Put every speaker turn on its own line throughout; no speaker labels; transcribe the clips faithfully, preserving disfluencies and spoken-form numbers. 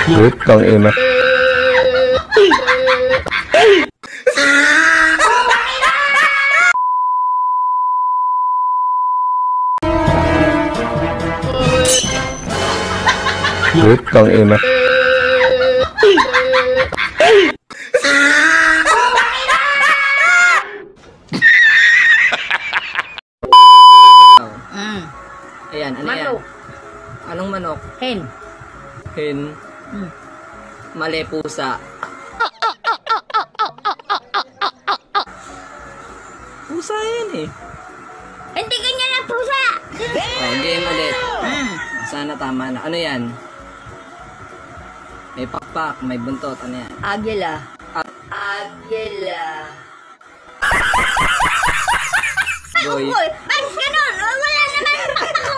Putang ina. Putang ina.
Mm.
Ayan, ano
Manok.
yan? Anong manok?
Hen.
Hen.
Mm.
Mali, pusa. Pusa yan eh.
Hindi ganyan ang pusa.
Oh, game ulit.
Mm.
Sana tama na. Ano yan? May pakpak, may buntot. Ano yan?
Agila.
At
Agila.
boy.
Boy, bakit ganun? Wala naman.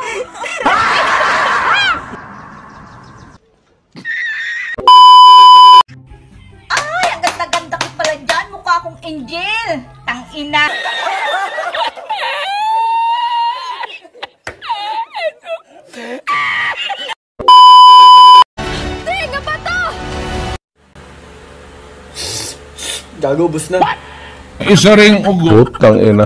Ay, ang ganda-ganda ko pala dyan. Mukha akong angel. Tang-ina. Tinga pa to!
Gago, bus na.
Isa ring ugo. Putang ina.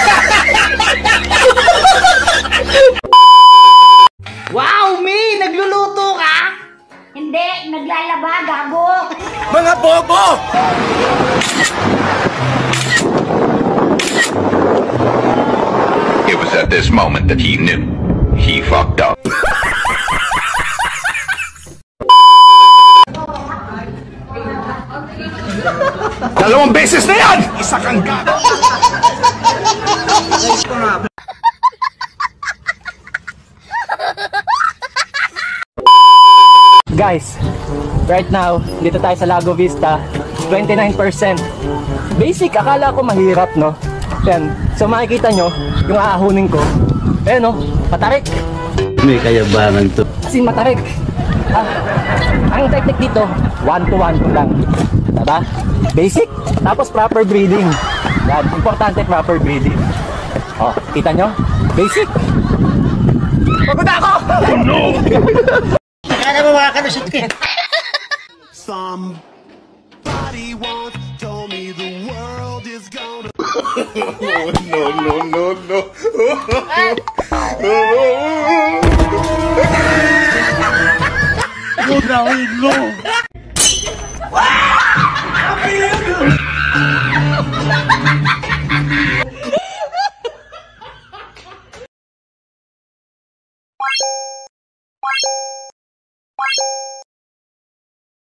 Wow, me! Nagluluto ka?
Hindi, naglalaba, gago.
Mga bobo!
It was at this moment that he knew he fucked up.
Dalawang beses na yan! Isa kang gago!
Guys, right now, dito tayo sa Lago Vista, twenty-nine percent. Basic, akala ko mahirap, no? Yan, so makikita nyo, yung aahunin ko, eh no, matarik.
May kayabangan to.
Kasi matarik. Ah, ang technique dito, one to one lang. Diba? Basic, tapos proper breathing. Yan, importante proper breathing. Oh, kita nyo? Basic. Pagod ako! Oh no!
Kaya mo makakalusot ka.
Somebody once told me the world is gonna.
No, no, no, no.